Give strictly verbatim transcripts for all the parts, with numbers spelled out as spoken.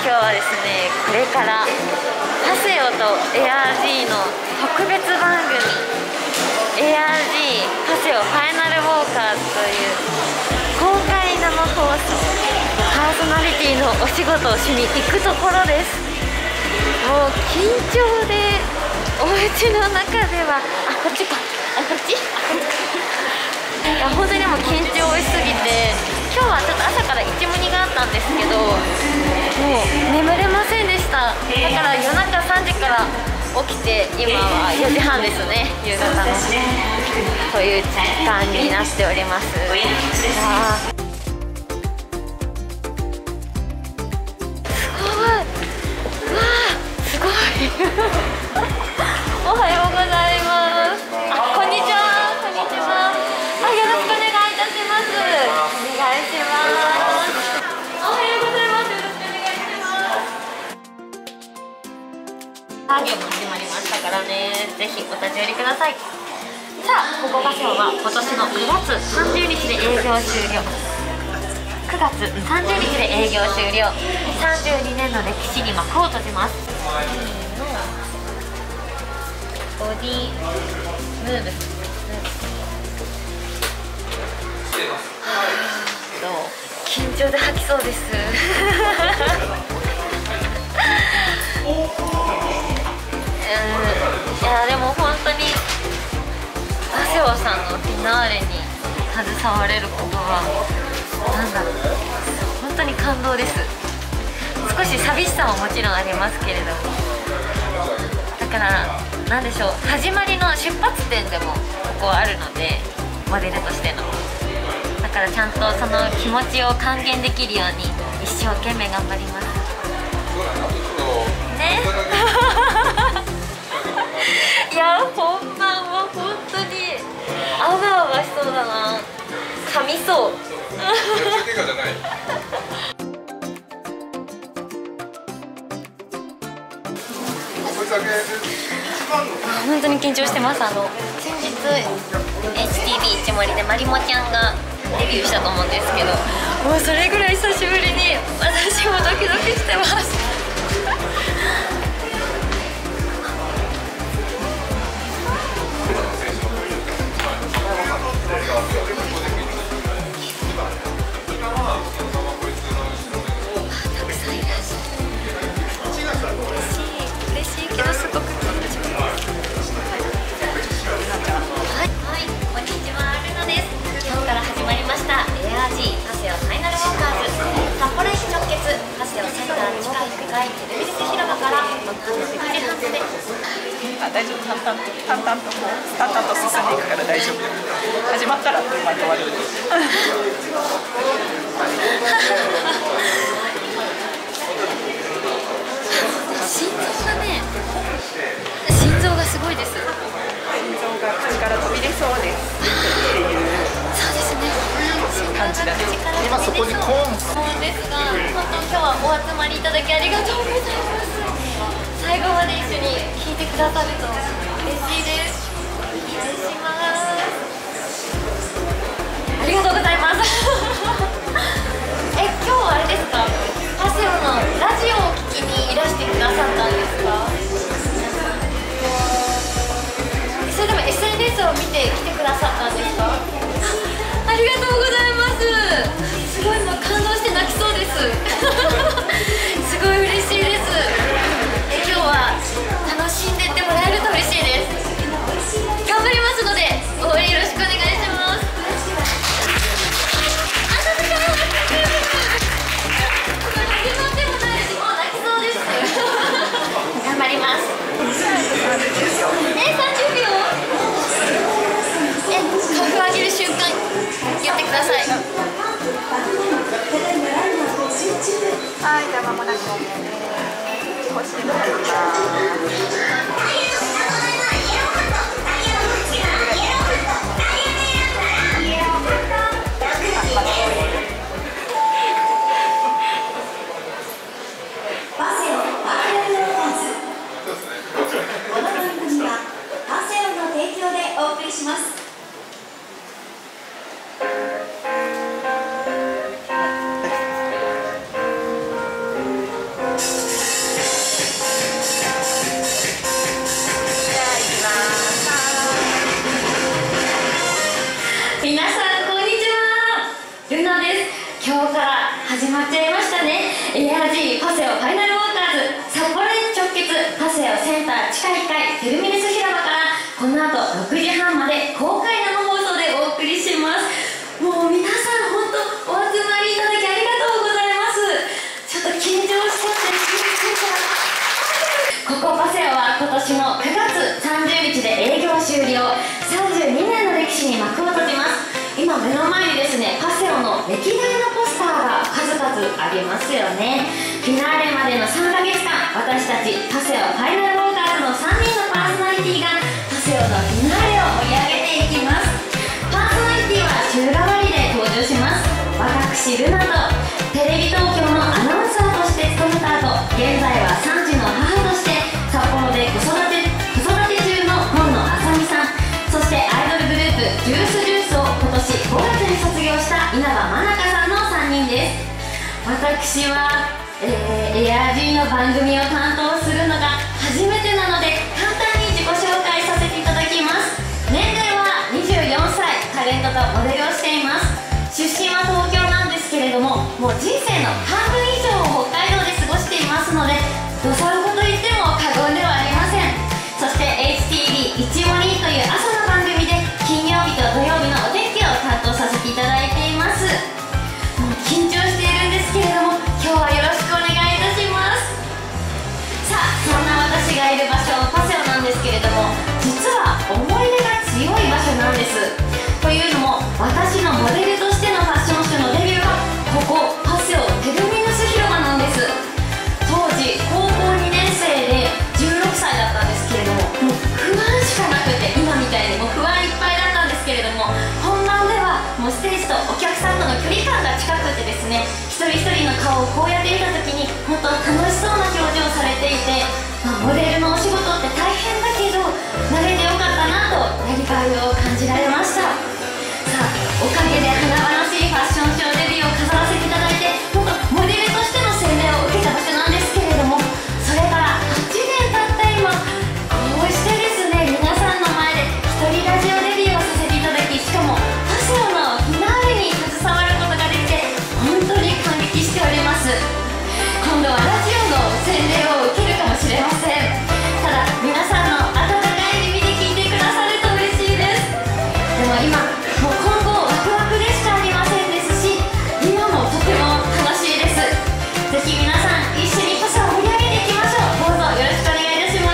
日はですね、これからハセヨと エアージー の特別番組 エアージー ハセヨファイナルウォーカーズという公開生放送パーソナリティのお仕事をしに行くところです。もう緊張でお家の中では、あ、こっちか、あ、こっち、あ、こっちいや本当にもう緊張しすぎて、今日はちょっと朝から一無二があったんですけど、もう眠れませんでした。だから夜中さんじから起きて、今はよじはんですね、夕方のという時間になっております。わー、すごい、わー、すごいおはようございます。あ、こんにちは、こんにちは。あ、よろしくお願いいたします。お願いします。おはようございます。よろしくお願いします。作業も始まりましたからね、ぜひお立ち寄りください。さあ、ここが今日は今年のくがつさんじゅうにちで営業終了。くがつさんじゅうにちで営業終了。さんじゅうにねんの歴史に幕を閉じます。ボディムーブ、緊張で吐きそうですうん、いやでも本当にハセヨさんのフィナーレに携われることはなんだろう、本当に感動です。少し寂しさももちろんありますけれども、だからなんでしょう、始まりの出発点でもここはあるので、モデルとしての、だからちゃんとその気持ちを還元できるように一生懸命頑張りますねいや本番は本当にあわあわしそうだな、噛みそう本当に緊張してます。あの先日 エイチティービー 一森でまりもちゃんがデビューしたと思うんですけど、もうそれぐらい久しぶりに私もドキドキしてます大丈夫、淡々と淡々とこう淡々と進んでいくから大丈夫。始まったらあっという間に終わる心臓がね、心臓がすごいです。 心臓が口から飛び出そうですっていうそうですね、 感じだね。 今そこにコーンそうですが、本当今日はお集まりいただきありがとうございます。最後まで一緒に聞いてくださると嬉しいです。お願いします。ありがとうございますえ、今日はあれですか、ハセヨのラジオを聞きにいらしてくださったんですか？それでも エスエヌエス を見て来てくださったんですか？ありがとうございます。すごいもう感動して泣きそうですすごい嬉しいです。え、今日は楽しんでってもらえると嬉しいです。頑張りますので応援よろしくお願いします。あ、なんか始まってもないし、もう泣きそうです頑張ります。え、さんじゅうびょう。え、カフ上げる瞬間言ってください。 はい、じゃあ間もなくこうしてもらいます。 この番組はハセヨの提供でお送りします。 下いっかいテルミヌス広場からこの後ろくじはんまで公開生放送でお送りします。もう皆さん本当お集まりいただきありがとうございます。ちょっと緊張しちゃってここパセオは今年のくがつさんじゅうにちで営業終了、さんじゅうにねんの歴史に幕を閉じます。今目の前にですね、パセオの歴代のポスターが数々ありますよね。フィナーレまでのさんかげつかん、私たちパセオファイナルウォーカーズのさんにんのパーソナリティがパセオのフィナーレを盛り上げていきます。パーソナリティは週替わりで登場します。私ルナとテレビ東京のアナウンサーとして務めた後、現在はさんじの母として札幌で子育て子育て中の今野あさみさん、そしてアイドルグループジュースジュースを今年ごがつに卒業した稲葉真中さんのさんにんです。私は、えー、エアー G の番組を担当するのが初めてなので簡単に自己紹介させていただきます。年齢はにじゅうよんさい、タレントとモデルをしています。出身は東京なんですけれども、もう人生の半分以上を北海道で過ごしていますので、どさんこと言っても過言ではありません。そして エイチティービー いちごにという朝の番組で金曜日と土曜日のお天気を担当させていただいています。もう緊張しているんですけれども、今日はよろしくお願いいたします。さあ、そんな私がいる場所パセオなんですけれども、実は思い出が強い場所なんです。というのも、私のモデルとしてのファッション誌のデビューがここパセオテルミヌス広場なんです。当時高校にねんせいでじゅうろくさいだったんですけれども、もう不安しかなくて、今みたいにもう不安いっぱいだったんですけれども、本番ではもうステージとお客さんとの距離感が近くてですね、一人一人の顔をこうやって見た時に本当楽しそうな表情をされていて、まあ、モデルのお仕事って大変だけど慣れてよかったなとやりがいを感じられました。さあ、おかげで華々しいファッションショーデビューを飾らせていただいて、本当モデルとしての洗礼を受けた場所なんですけれども、それからはちねん経った今、こうしてですね、皆さんの前で一人ラジオデビューをさせていただき、しかもパセオのフィナーレに携わることができて本当に感激しております。今度はラジオの洗礼を受けるかもしれません。ただ皆さんの温かい耳で聞いてくださると嬉しいです。でも今もう今後ワクワクでしかありませんですし、今もとても楽しいです。ぜひ皆さん一緒にパセオを盛り上げていきましょう。どうぞよろしくお願いいたします。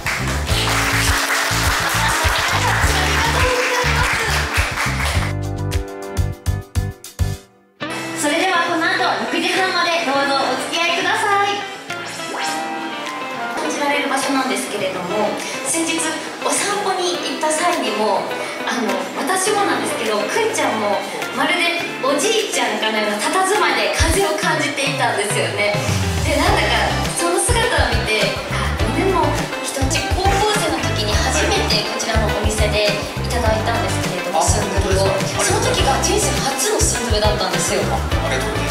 それではこの後ろくじはんまでどうぞお付き合いください。感じられる場所なんですけれども、先日お散歩に行った際にも、あの私もなんですけど、くんちゃんもまるでおじいちゃんかのような佇まいで風を感じていたんですよね。で、なんだかその姿を見て、あ、でも人たち高校生の時に初めてこちらのお店でいただいたんですけれども、スンドルを、その時が人生初のスンドルだったんですよ。 ありがとうございます。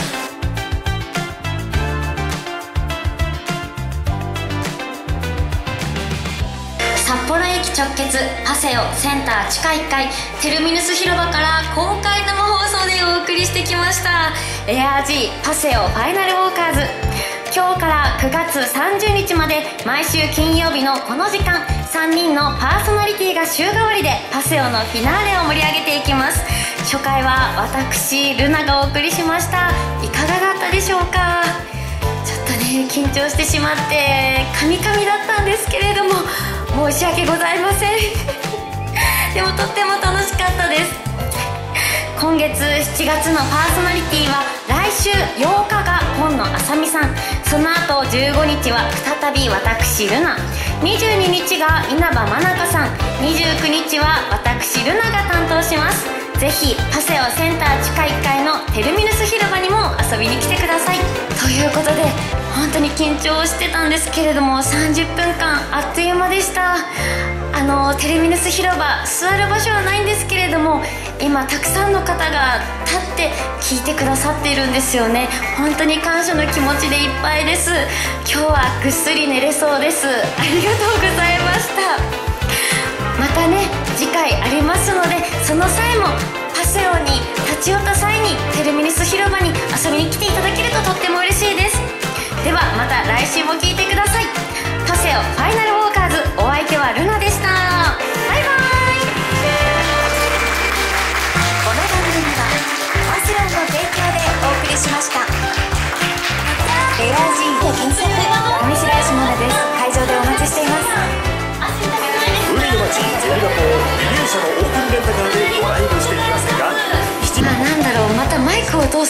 札幌駅直結パセオセンター地下いっかいテルミヌス広場から公開生放送でお送りしてきました エアー G パセオファイナルウォーカーズ。今日からくがつさんじゅうにちまで毎週金曜日のこの時間、さんにんのパーソナリティが週替わりでパセオのフィナーレを盛り上げていきます。初回は私ルナがお送りしました。いかがだったでしょうか。ちょっとね、緊張してしまってカミカミだったんですけれども、申し訳ございませんでもとっても楽しかったです。今月しちがつのパーソナリティは来週ようかが今野あさみさん、その後じゅうごにちは再び私ルナ、にじゅうににちが稲葉真中さん、にじゅうくにちは私ルナが担当します。ぜひパセオセンター地下いっかいのテルミヌス広場にも遊びに来てください。ということで本当に緊張してたんですけれども、さんじゅっぷんかんあっという間でした。あのテルミヌス広場、座る場所はないんですけれども、今たくさんの方が立って聞いてくださっているんですよね。本当に感謝の気持ちでいっぱいです。今日はぐっすり寝れそうです。ありがとうございました。またね、次回ありますので、その際もパセオに立ち寄った際にテルミヌス広場に遊びに来ていただけるととっても嬉しいです。ではまた来週も聞いてください。パセオファイナルウォーカーズ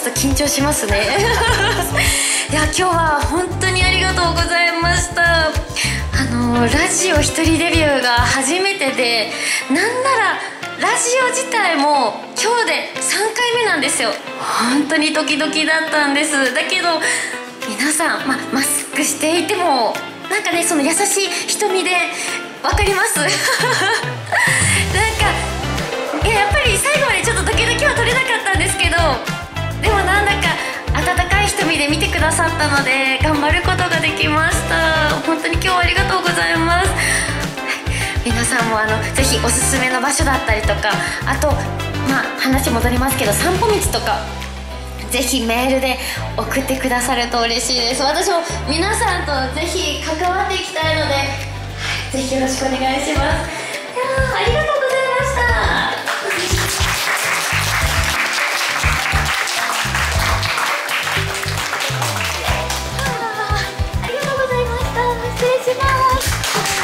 ちょっと緊張しますねいや今日は本当にありがとうございました。あのラジオ一人デビューが初めてで、なんならラジオ自体も今日でさんかいめなんですよ。本当にドキドキだったんです。だけど皆さん、ま、マスクしていてもなんかね、その優しい瞳で分かりますなんかいや、やっぱり最後までちょっとドキドキは取れなかったんですけど、でもなんだか温かい瞳で見てくださったので頑張ることができました。本当に今日はありがとうございます。皆さんもあのぜひおすすめの場所だったりとか、あとまあ話戻りますけど散歩道とかぜひメールで送ってくださると嬉しいです。私も皆さんとぜひ関わっていきたいので、ぜひよろしくお願いします。いやー、ありがとうございました。ありがとうございました。失礼します。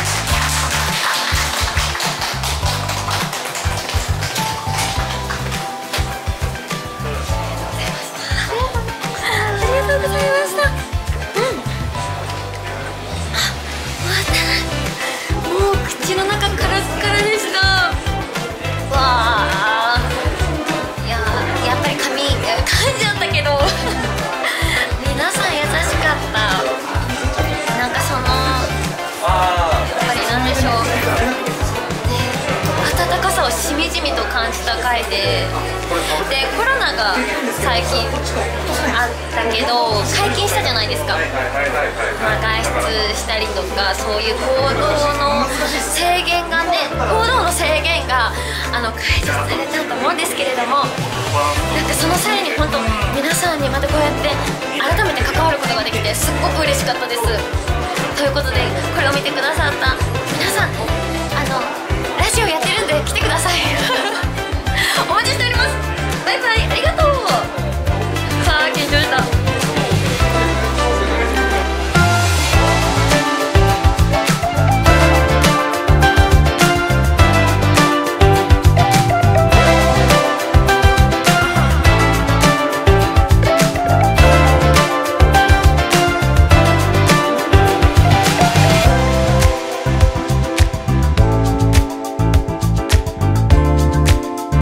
ありがとうございました。もう口の中カラッカラでした。わあ、いややっぱり髪噛んじゃったけど皆さん優しかった。なんかそのやっぱりなんでしょう、温かさをしみじみと感じた回で、でコロナが最近あったけど解禁したじゃないですか。まあ、外出したりとかそういう行動の制限がね、行動の制限があの解除されたと思うんですけれども、なんかその際に本当皆さんにまたこうやって改めて関わることができてすっごく嬉しかったです。ということでこれを見てくださった